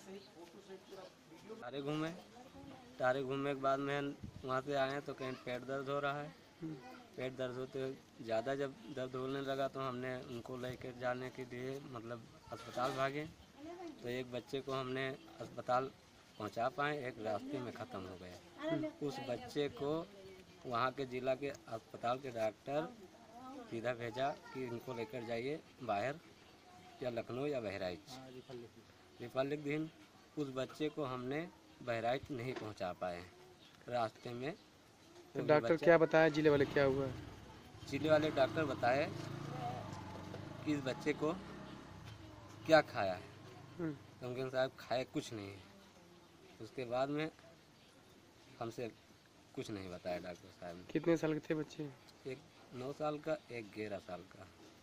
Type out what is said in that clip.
तारे घूमने के बाद में वहाँ से आए तो कहीं पेट दर्द हो रहा है। पेट दर्द होते ज़्यादा जब दर्द होने लगा तो हमने उनको लेकर जाने के लिए मतलब अस्पताल भागे। तो एक बच्चे को हमने अस्पताल पहुँचा पाए, एक रास्ते में ख़त्म हो गया। उस बच्चे को वहाँ के ज़िला के अस्पताल के डॉक्टर सीधा भेजा कि इनको लेकर जाइए बाहर, या लखनऊ या बहराइच। रिफर लिख दी। उस बच्चे को हमने बहराइच नहीं पहुंचा पाए रास्ते में। तो डॉक्टर क्या बताया, जिले वाले क्या हुआ? जिले वाले डॉक्टर बताए कि इस बच्चे को क्या खाया है, तो हम कहें साहब खाए कुछ नहीं है। उसके बाद में हमसे कुछ नहीं बताया डॉक्टर साहब ने। कितने साल के थे बच्चे? एक 9 साल का, एक 11 साल का।